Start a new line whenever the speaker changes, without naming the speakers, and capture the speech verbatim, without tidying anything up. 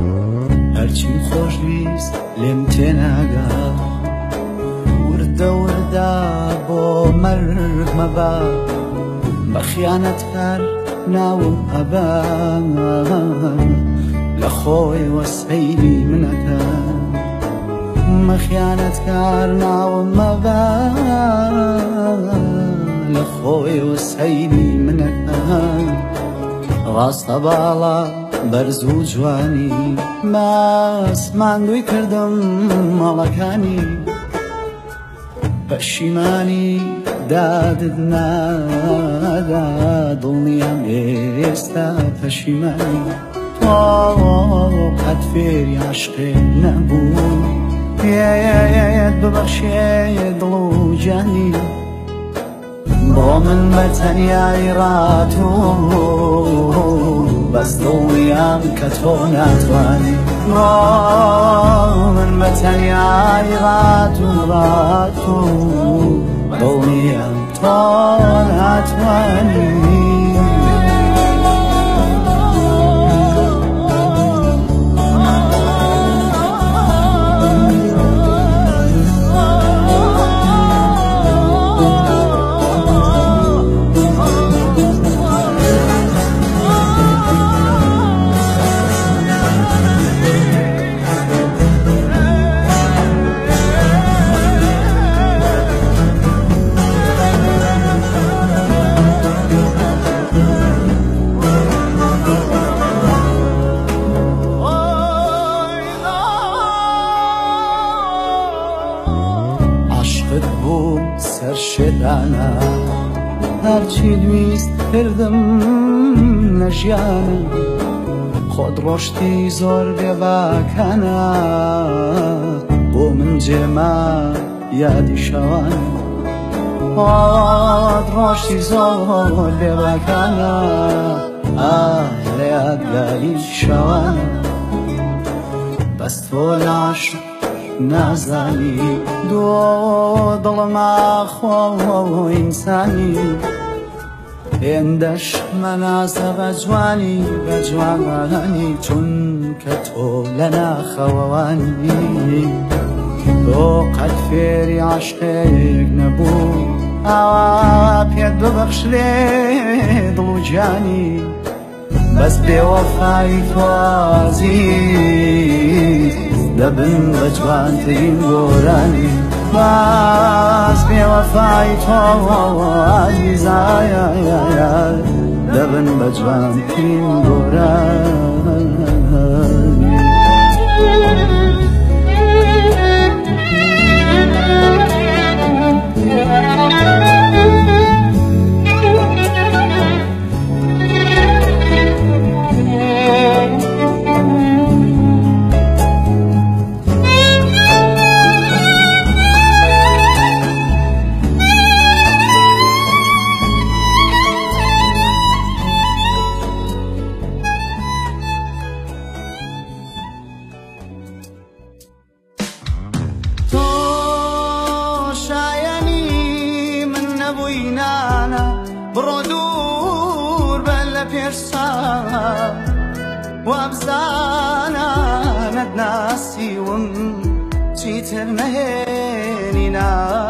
هەرچیم خۆشویست لێم تێناگا وردە وردە بۆ مەرگ مەبا بە خیانەتکار ناوم ئەبا لە خۆی وەسەیری منەکە مەخیانەتکار ناوم مەبا لە خۆی وەسەیری منەکە ڕاستە باڵا بەرز و جوانی باس ماندووی کردم ماڵەکانی پەشیمانی دادت نادا دڵنیام ئێستا پەشیمانی تۆ قەت فێری عاشقێ نەبوو پێیەت ببەخشێ دڵ و جانی بۆ من بە تەنیایی ڕاتوو بەس دڵنیام کە تۆ ناتوانی بۆ من بە تەنیایی ڕاتوو ڕاتوو دڵنیام تۆ ناتوانی سەرشێدانە هەرچی دویست کردم لە ژیانە خۆت ڕۆشتی زۆر بێباکانە بۆ من جێما یادی شەوانە خۆت ڕۆشتی زۆر بێباکانە لە یادگاری شەوانە بەس تۆ لە عاشق نازانی دۆ دڵما خۆ ئینسانی هێندەش مەناسە بە جوانی بە جوانانی چونکە تۆ لە ناخەوەوانی تۆ قەت فێری عاشقێک نەبوو ئاوا پێت ببەخشرێ دڵ و جانی بەس بێوەفایی تۆ عەزیز دەبن بە جوانترین گۆرانی باس بێوەفایی تۆ عەزیزایە دەبن بە جوانترین گۆرانی بڕۆ دوور بە لە پێشچاوم وابزانە نەتناسیوم چیتر نەهێنی نا